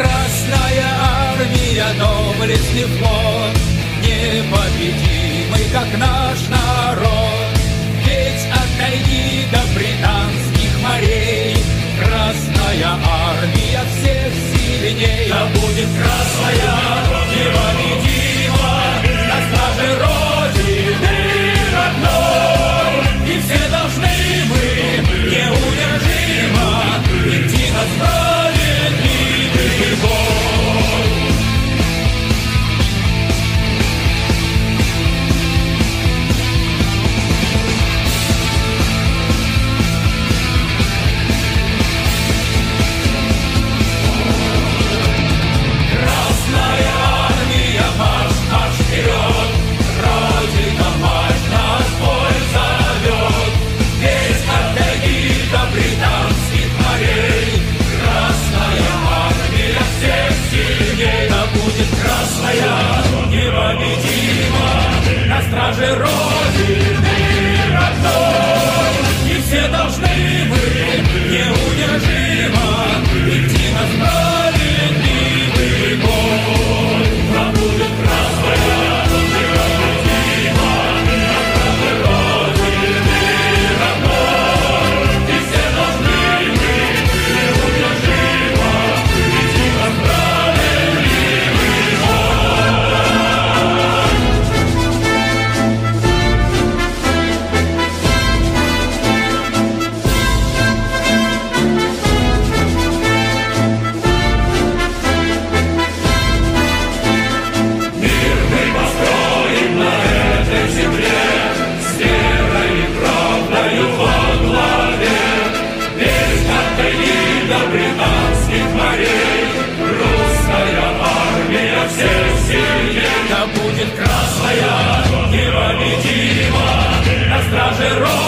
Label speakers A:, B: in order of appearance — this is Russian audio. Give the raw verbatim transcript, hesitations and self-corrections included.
A: Красная армия, доблестный флот, непобедимый, как наш народ. Ведь от тайги до британских морей Красная армия всех сильней. Да будет красная непобедима на страже Родины родной. И все должны мы неудержимо идти на справедливый бой. Красная армия, марш, марш вперед! Родина, мать, нас бой зовет! Весь от тайги до британских морей Красная армия всех сильней. Да будет красная непобедима на страже Родины родной. И все должны мы неудержимо идти на справедливый бой. Да будет красная непобедима на страже Родины родной. И все должны мы неудержимо идти на справедливый Мир мы построим на этой земле с верой и правдою во главе. Весь от тайги до британских морей русская армия всех сильней. Да будет красная непобедима на страже Родины